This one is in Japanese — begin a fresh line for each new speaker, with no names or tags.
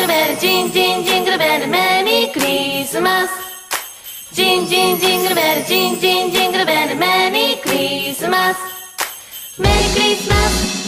ルベルジンジンジングルベルメリークリスマスジンジンジングルベルジンジンジングルベルメリークリスマスメリークリスマス